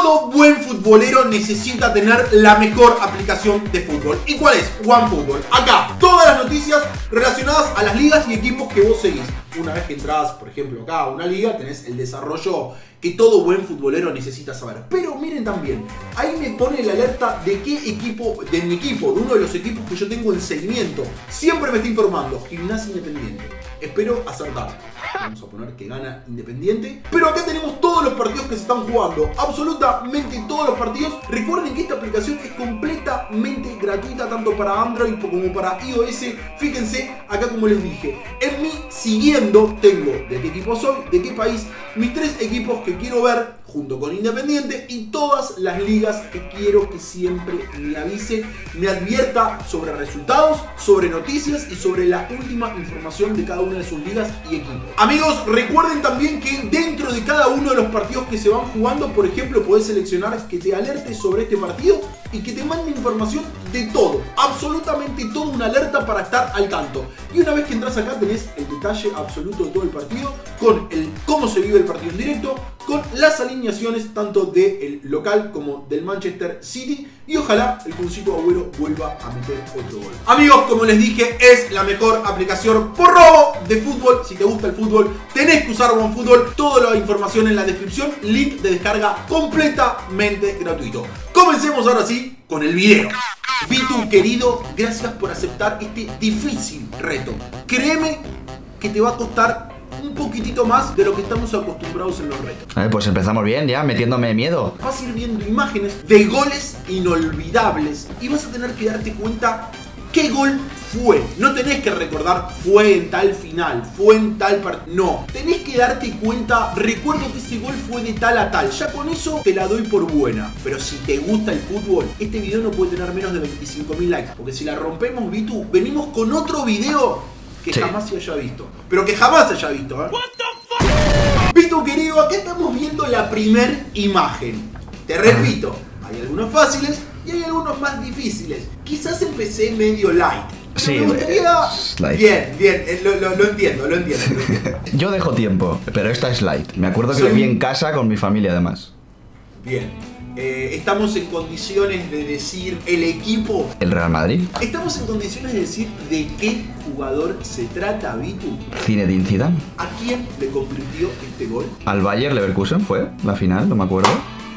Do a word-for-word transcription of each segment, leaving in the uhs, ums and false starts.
Todo buen futbolero necesita tener la mejor aplicación de fútbol. ¿Y cuál es? OneFootball. Acá, todas las noticias relacionadas a las ligas y equipos que vos seguís. Una vez que entras, por ejemplo, acá a una liga, tenés el desarrollo que todo buen futbolero necesita saber. Pero miren también, ahí me pone la alerta de qué equipo, de mi equipo, de uno de los equipos que yo tengo en seguimiento. Siempre me está informando, Gimnasia Independiente. Espero acertar. Vamos a poner que gana Independiente. Pero acá tenemos todos los partidos que se están jugando. Absolutamente todos los partidos. Recuerden que esta aplicación es completamente gratuita, tanto para Android como para iOS. Fíjense, acá como les dije, en mi siguiendo tengo de qué equipo soy, de qué país, mis tres equipos que quiero ver junto con Independiente y todas las ligas que quiero que siempre me avise, me advierta sobre resultados, sobre noticias y sobre la última información de cada una de sus ligas y equipos. Amigos, recuerden también que dentro de cada uno de los partidos que se van jugando, por ejemplo, podés seleccionar que te alerte sobre este partido y que te mande información de todo, absolutamente todo, una alerta para estar al tanto. Y una vez que entras acá tenés el detalle absoluto de todo el partido, con el cómo se vive el partido en directo, con las alineaciones tanto del local como del Manchester City, y ojalá el Kuncito Agüero vuelva a meter otro gol. Amigos, como les dije, es la mejor aplicación por robo de fútbol. Si te gusta el fútbol, tenés que usar OneFootball. Toda la información en la descripción, link de descarga completamente gratuito. Comencemos ahora sí con el video. Vitu querido, gracias por aceptar este difícil reto. Créeme que te va a costar un poquitito más de lo que estamos acostumbrados en los retos. A ver, pues empezamos bien ya, metiéndome miedo. Vas a ir viendo imágenes de goles inolvidables y vas a tener que darte cuenta qué gol fue. No tenés que recordar fue en tal final, fue en tal partido. No, tenés que darte cuenta, recuerdo que ese gol fue de tal a tal. Ya con eso te la doy por buena. Pero si te gusta el fútbol, este video no puede tener menos de veinticinco mil likes. Porque si la rompemos, Vitu, venimos con otro video que sí. jamás se haya visto. Pero que jamás se haya visto, ¿eh? What the fuck? Vitu querido, acá estamos viendo la primer imagen. Te repito, hay algunos fáciles y hay algunos más difíciles. Quizás empecé medio light. Sí, me gustaría... light. Bien, bien, lo, lo, lo entiendo, lo entiendo, lo entiendo. Yo dejo tiempo, pero esta es light. Me acuerdo que Soy... lo vi en casa con mi familia además. Bien. Eh, estamos en condiciones de decir el equipo. ¿El Real Madrid? Estamos en condiciones de decir de qué jugador se trata, Vitu. Zinedine Zidane. ¿A quién le convirtió este gol? Al Bayer Leverkusen fue la final, no me acuerdo.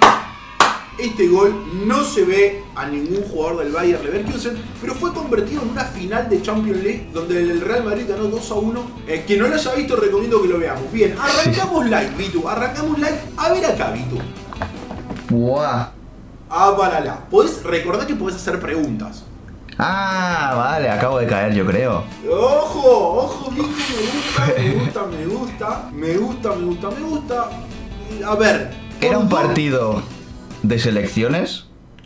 Este gol no se ve a ningún jugador del Bayer Leverkusen, pero fue convertido en una final de Champions League donde el Real Madrid ganó dos a uno. Eh, quien no lo haya visto, recomiendo que lo veamos. Bien, arrancamos sí. light, Vitu. Arrancamos light. A ver acá, Vitu. Buah. Ah, para la. Podés recordar que podés hacer preguntas. Ah, vale, acabo de caer, yo creo. Ojo, ojo, Vitu, me gusta, me gusta, me gusta, me gusta, me gusta, me gusta. A ver. ¿Era un partido de selecciones?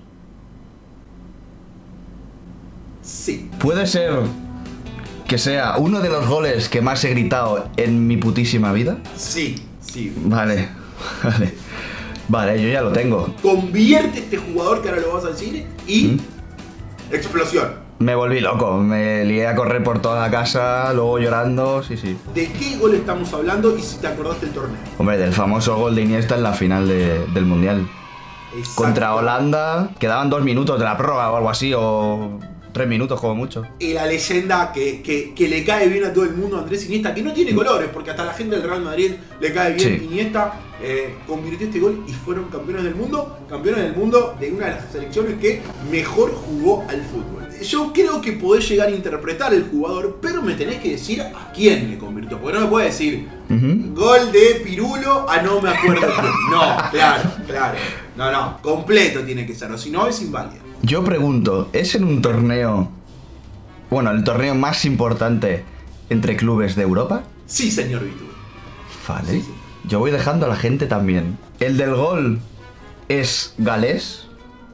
Sí. ¿Puede ser que sea uno de los goles que más he gritado en mi putísima vida? Sí, sí. Vale, vale. Vale, yo ya lo tengo. Convierte este jugador que ahora lo vas a decir y... ¿Mm? Explosión. Me volví loco, me lié a correr por toda la casa, luego llorando, sí, sí. ¿De qué gol estamos hablando y si te acordaste del torneo? Hombre, del famoso gol de Iniesta en la final de, del Mundial. Exacto. Contra Holanda, quedaban dos minutos de la prórroga o algo así, o... Tres minutos como mucho. Y la leyenda que, que, que le cae bien a todo el mundo, Andrés Iniesta, que no tiene colores, porque hasta la gente del Real Madrid le cae bien. Sí. Iniesta eh, convirtió este gol y fueron campeones del mundo. Campeones del mundo de una de las selecciones que mejor jugó al fútbol. Yo creo que podés llegar a interpretar el jugador, pero me tenés que decir a quién le convirtió. Porque no me puedes decir uh-huh. gol de Pirulo a no me acuerdo quién. No, claro, claro. No, no, completo tiene que ser, o si no es inválido. Yo pregunto, ¿es en un torneo, bueno, el torneo más importante entre clubes de Europa? Sí, señor Vitu. Vale, sí, sí. Yo voy dejando a la gente también. ¿El del gol es galés?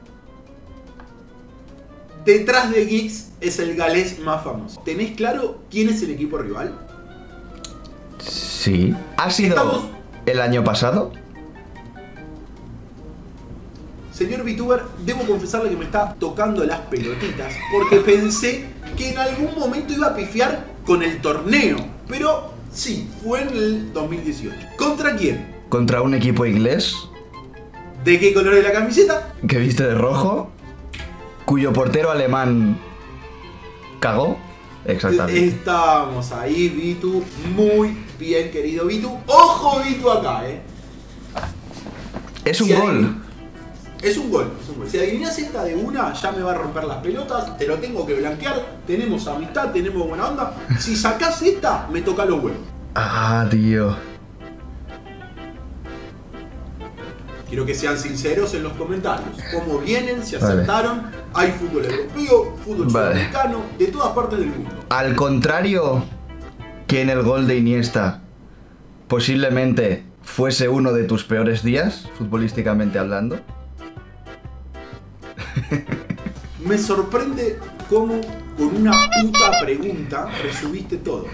Detrás de Giggs es el galés más famoso. ¿Tenés claro quién es el equipo rival? Sí. ¿Ha sido Estamos... el año pasado? Señor VTuber, debo confesarle que me está tocando las pelotitas porque pensé que en algún momento iba a pifiar con el torneo. Pero sí, fue en el dos mil dieciocho. ¿Contra quién? Contra un equipo inglés. ¿De qué color es la camiseta? Que viste de rojo, cuyo portero alemán cagó. Exactamente. Estamos ahí, Vitu. Muy bien, querido Vitu. ¡Ojo, Vitu, acá, eh! Es un si gol. Es un gol, es un gol. Si adivinas esta de una, ya me va a romper las pelotas. Te lo tengo que blanquear. Tenemos amistad, tenemos buena onda. Si sacás esta, me toca los huevos. Ah, tío. Quiero que sean sinceros en los comentarios. ¿Cómo vienen? ¿Se aceptaron? Vale. Hay fútbol europeo, fútbol vale. sudamericano, de todas partes del mundo. Al contrario que en el gol de Iniesta, posiblemente fuese uno de tus peores días, futbolísticamente hablando. Me sorprende cómo con una puta pregunta resumiste todo.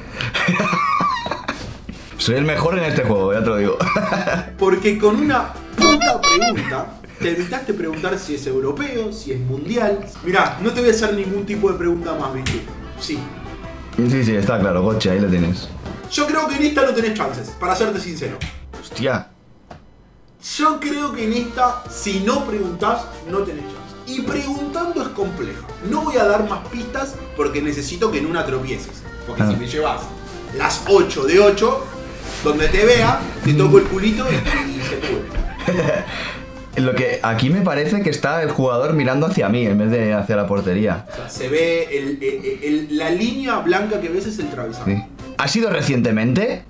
Soy el mejor en este juego, ya te lo digo. Porque con una puta pregunta te evitaste preguntar si es europeo, si es mundial. Mirá, no te voy a hacer ningún tipo de pregunta más, ¿viste? Sí. Sí, sí, está claro, Goche, ahí lo tienes. Yo creo que en esta no tenés chances, para serte sincero. Hostia. Yo creo que en esta, si no preguntás, no tenés chances. Y preguntando es compleja. No voy a dar más pistas porque necesito que en una tropieces. Porque ah. si me llevas las ocho de ocho, donde te vea, te toco el culito y, y se pudre. Lo que aquí me parece que está el jugador mirando hacia mí en vez de hacia la portería. O sea, se ve el, el, el, la línea blanca que ves es el travesaño. Sí. ¿Ha sido recientemente?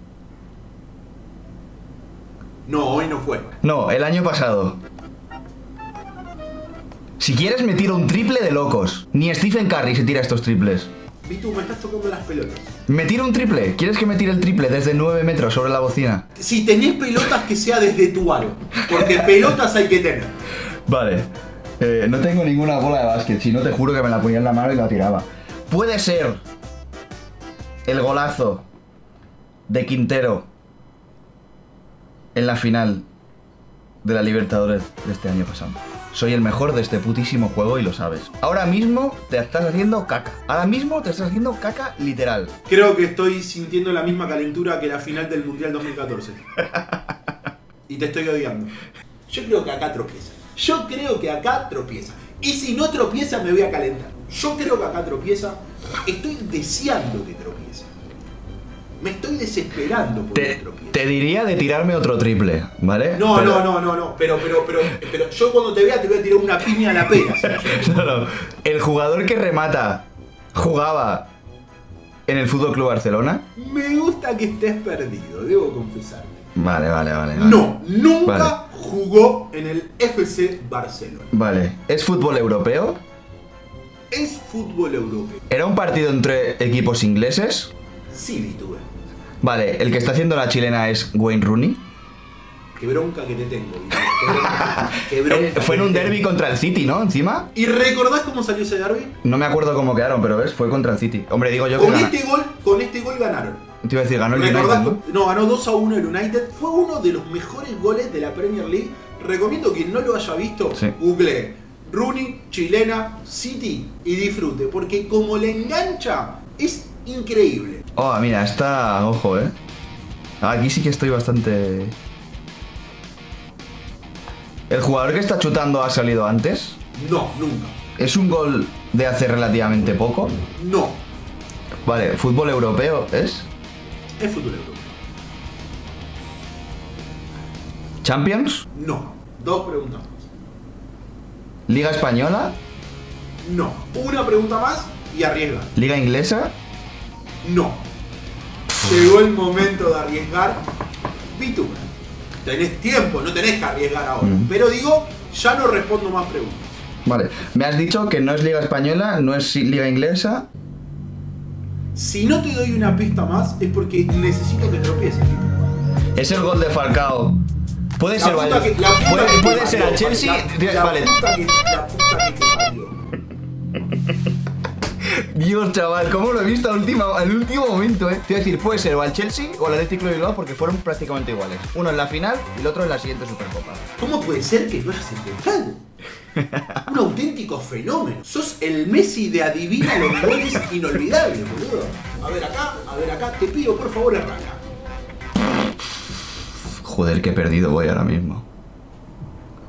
No, hoy no fue. No, el año pasado. Si quieres me tiro un triple de locos. Ni Stephen Curry se tira estos triples. Vitu, me estás tocando las pelotas. ¿Me tiro un triple? ¿Quieres que me tire el triple desde nueve metros sobre la bocina? Si tenés pelotas, que sea desde tu aro. Porque pelotas hay que tener. Vale. Eh, no tengo ninguna bola de básquet. Si no, te juro que me la ponía en la mano y la tiraba. Puede ser el golazo de Quintero en la final de la Libertadores de este año pasado. Soy el mejor de este putísimo juego y lo sabes. Ahora mismo te estás haciendo caca. Ahora mismo te estás haciendo caca literal. Creo que estoy sintiendo la misma calentura que la final del Mundial dos mil catorce. Y te estoy odiando. Yo creo que acá tropieza. Yo creo que acá tropieza. Y si no tropieza, me voy a calentar. Yo creo que acá tropieza. Estoy deseando que tropiece. Me estoy desesperando por te, que tropiece. Te diría de tirarme otro triple, ¿vale? No, pero... no, no, no, no. Pero, pero, pero, pero yo cuando te vea te voy a tirar una piña a la pera. No, no. El jugador que remata jugaba en el F C Barcelona. Me gusta que estés perdido, debo confesarte. Vale, vale, vale. vale. No, nunca vale. jugó en el F C Barcelona. Vale. ¿Es fútbol europeo? Es fútbol europeo. ¿Era un partido entre equipos ingleses? Sí, Vitube. Vale, ¿el que está haciendo la chilena es Wayne Rooney? Qué bronca que te tengo, Vitube. Qué bronca, qué bronca Fue en un derbi contra el City, ¿no? Encima. ¿Y recordás cómo salió ese derbi? No me acuerdo cómo quedaron, pero ves, fue contra el City. Hombre, digo yo que con este gol, con este gol ganaron. Te iba a decir, ganó el United, ¿no? No, ganó dos a uno el United. Fue uno de los mejores goles de la Premier League. Recomiendo que no lo haya visto, sí. Google Rooney, chilena, City y disfrute. Porque como le engancha, es increíble. Oh, mira, está... Ojo, ¿eh? Aquí sí que estoy bastante... ¿El jugador que está chutando ha salido antes? No, nunca. ¿Es un gol de hace relativamente poco? No. Vale, ¿fútbol europeo es? Es fútbol europeo. ¿Champions? No. Dos preguntas más. ¿Liga española? No. Una pregunta más y arriesga. ¿Liga inglesa? No. Llegó el momento de arriesgar. Vitu, tenés tiempo, no tenés que arriesgar ahora. Mm. Pero digo, ya no respondo más preguntas. Vale. Me has dicho que no es liga española, no es liga inglesa. Si no te doy una pista más, es porque necesito que tropieces. Es el gol de Falcao. Puede ser, vale. Que, puede, puede ser al Chelsea. La, la vale. Puta que, la puta que te parió. Dios, chaval, ¿cómo lo he visto al último, al último momento, eh? Te voy a decir, puede ser o al Chelsea o al Atlético de Bilbao porque fueron prácticamente iguales. Uno en la final y el otro en la siguiente Supercopa. ¿Cómo puede ser que no hayas intentado? Un auténtico fenómeno. Sos el Messi de adivina los goles inolvidables, boludo. A ver acá, a ver acá, te pido por favor arranca. Joder, qué perdido voy ahora mismo.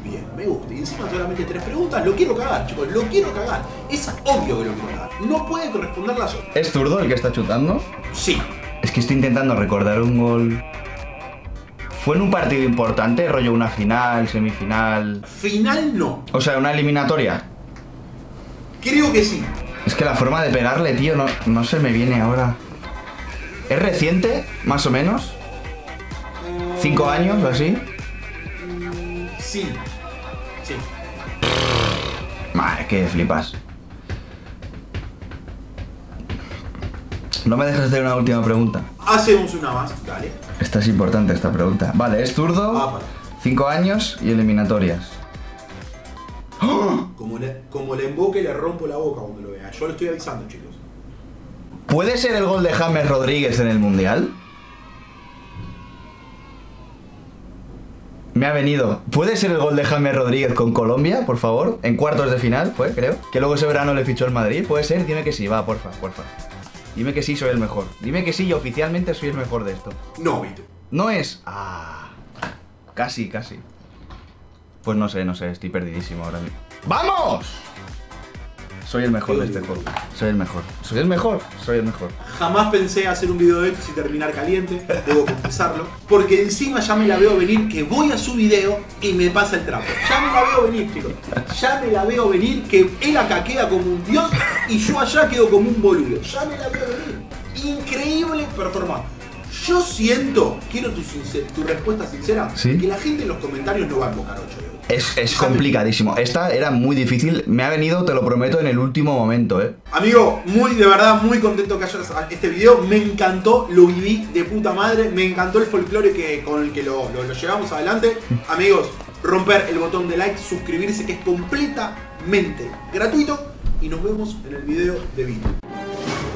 Bien, me gusta. Y encima solamente tres preguntas. Lo quiero cagar, chicos. Lo quiero cagar. Es obvio que lo quiero cagar. No puede corresponder la sola. ¿Es zurdo el que está chutando? Sí. Es que estoy intentando recordar un gol. ¿Fue en un partido importante? ¿Rollo una final, semifinal? Final no. O sea, una eliminatoria. Creo que sí. Es que la forma de pegarle, tío, no, no se me viene ahora. ¿Es reciente, más o menos? ¿Cinco años o así? Sí. Sí. Madre, que flipas. ¿No me dejas hacer una última pregunta? Hacemos una más, dale. Esta es importante, esta pregunta. Vale, es zurdo, Ah, para. cinco años y eliminatorias. ¡Oh! Como le, como le emboque, le rompo la boca cuando lo vea. Yo lo estoy avisando, chicos. ¿Puede ser el gol de James Rodríguez en el Mundial? Me ha venido. ¿Puede ser el gol de James Rodríguez con Colombia, por favor? En cuartos de final, fue, creo. Que luego ese verano le fichó el Madrid. ¿Puede ser? Dime que sí, va, porfa, porfa. Dime que sí, soy el mejor. Dime que sí, y oficialmente soy el mejor de esto. No, Vito. ¿No es? Ah. Casi, casi. Pues no sé, no sé, estoy perdidísimo ahora mismo. ¡Vamos! Soy el mejor de este juego. Soy el mejor. Soy el mejor. Soy el mejor. Jamás pensé hacer un video de esto y terminar caliente, debo confesarlo. Porque encima ya me la veo venir que voy a su video y me pasa el trapo. Ya me la veo venir, chicos. Ya me la veo venir que él acá queda como un dios y yo allá quedo como un boludo. Ya me la veo venir. Increíble performance. Yo siento, quiero tu, sincer, tu respuesta sincera, ¿Sí? que la gente en los comentarios no va a invocar ocho de hoy. Es, es complicadísimo. Esta era muy difícil. Me ha venido, te lo prometo, en el último momento, eh. Amigo, muy de verdad, muy contento que hayas este video. Me encantó, lo viví de puta madre. Me encantó el folclore que, con el que lo, lo, lo llevamos adelante. Amigos, romper el botón de like, suscribirse, que es completamente gratuito. Y nos vemos en el video de Vito.